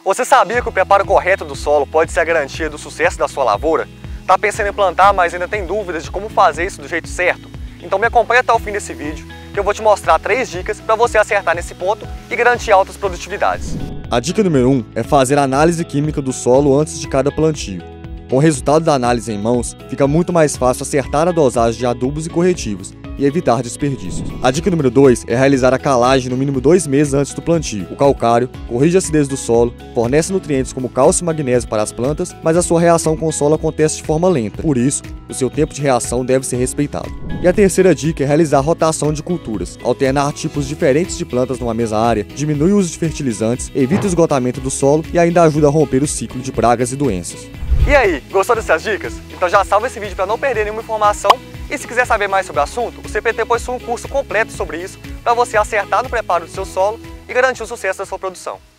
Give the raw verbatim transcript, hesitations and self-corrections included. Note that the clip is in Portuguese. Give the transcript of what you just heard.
Você sabia que o preparo correto do solo pode ser a garantia do sucesso da sua lavoura? Tá pensando em plantar, mas ainda tem dúvidas de como fazer isso do jeito certo? Então me acompanha até o fim desse vídeo, que eu vou te mostrar três dicas para você acertar nesse ponto e garantir altas produtividades. A dica número um é fazer a análise química do solo antes de cada plantio. Com o resultado da análise em mãos, fica muito mais fácil acertar a dosagem de adubos e corretivos e evitar desperdícios. A dica número dois é realizar a calagem no mínimo dois meses antes do plantio. O calcário corrige a acidez do solo, fornece nutrientes como cálcio e magnésio para as plantas, mas a sua reação com o solo acontece de forma lenta. Por isso, o seu tempo de reação deve ser respeitado. E a terceira dica é realizar a rotação de culturas. Alternar tipos diferentes de plantas numa mesma área diminui o uso de fertilizantes, evita o esgotamento do solo e ainda ajuda a romper o ciclo de pragas e doenças. E aí, gostou dessas dicas? Então já salva esse vídeo para não perder nenhuma informação. E se quiser saber mais sobre o assunto, o C P T possui um curso completo sobre isso para você acertar no preparo do seu solo e garantir o sucesso da sua produção.